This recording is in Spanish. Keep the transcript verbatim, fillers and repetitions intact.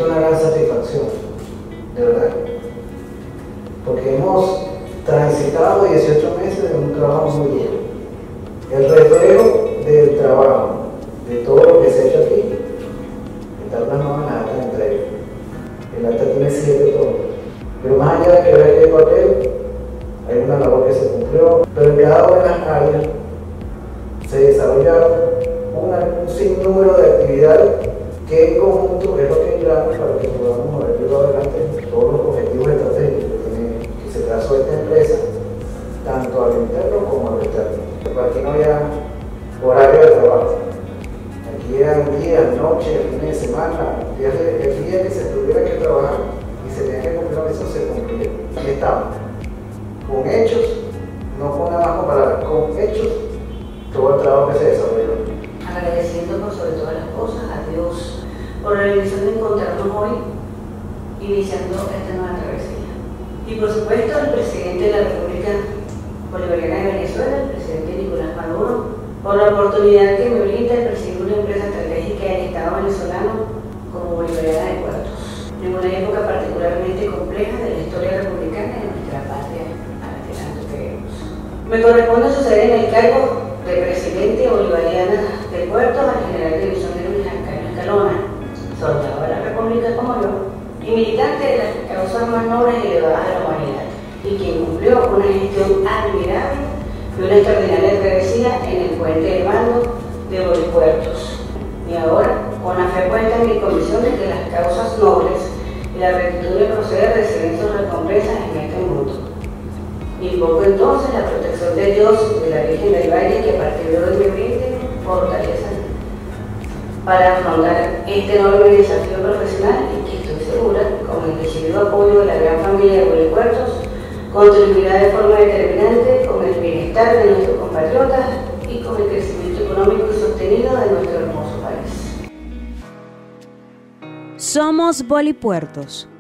siento una gran satisfacción, de verdad, porque hemos transitado dieciocho meses de un trabajo muy duro. El reflejo del trabajo, de todo lo que se ha hecho aquí, está plasmado en la acta de entrega. El acta tiene siete tomos, pero más allá de que ver el papel, hay una labor que se cumplió, pero en cada una de las áreas se desarrollaron una, un sinnúmero de actividades que en conjunto es lo que engrana para que podamos haber llevado adelante todos los objetivos estratégicos que, tiene, que se trazó esta empresa, tanto al interno como al externo. Aquí no había horario de trabajo, aquí eran días, noches, fines de semana, días de, el día que se tuviera que trabajar y se tenía que cumplir una misión, se cumplía. Aquí estamos, con hechos, no con nada más con palabras, con hechos, todo el trabajo que se desarrolló. Agradeciendo por sobre todas las cosas a Dios por la bendición de encontrarnos hoy iniciando esta nueva travesía. Y por supuesto al presidente de la República Bolivariana de Venezuela, el presidente Nicolás Maduro, por la oportunidad que me brinda el presidir una empresa estratégica del Estado venezolano como Bolivariana de Puertos, en una época particularmente compleja de la historia republicana de nuestra patria a la que tanto queremos. Me corresponde suceder en el cargo de presidente bolivariana de Puertos al general de división de Luis Giancarlo Escalona, soldado de la República como yo, y militante de las causas más nobles y elevadas de la humanidad, y quien cumplió una gestión admirable y una extraordinaria travesía en el puente de mando de Bolipuertos. Y ahora, con la fe puesta en mi convicción de que las causas nobles y la rectitud de proceder reciben sus recompensas en este mundo. Invoco entonces la protección de Dios y de la Virgen del Valle, que a partir de hoy me brinde fortaleza para afrontar este enorme desafío profesional, y que estoy segura, con el decidido apoyo de la gran familia de Bolipuertos, contribuirá de forma determinante con el bienestar de nuestros compatriotas y con el crecimiento económico y sostenido de nuestro hermoso país. Somos Bolipuertos.